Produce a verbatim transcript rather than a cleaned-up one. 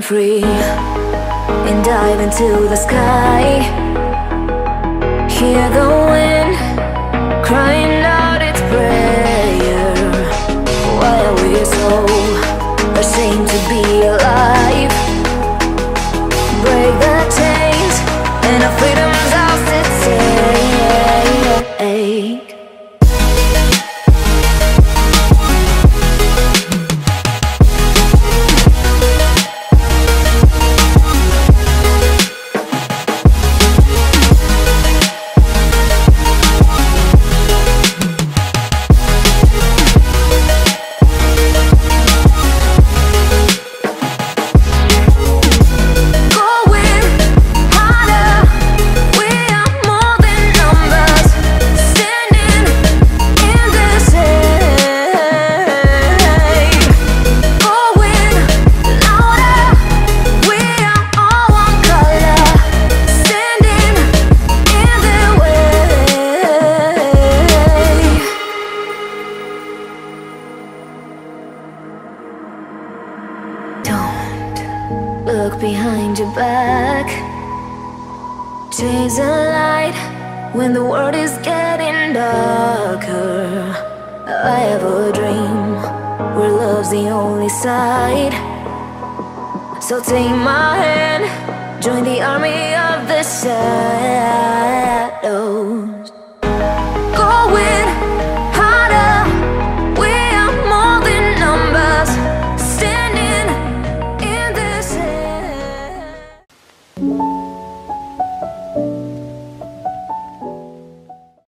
free and dive into the sky. Hear the wind crying out its prayer. Why are we so ashamed to be alive? Break the chains and our freedom's ours to take. Look behind your back. Chase a light when the world is getting darker. I have a dream where love's the only side. So take my hand, join the army of the shadows. Go with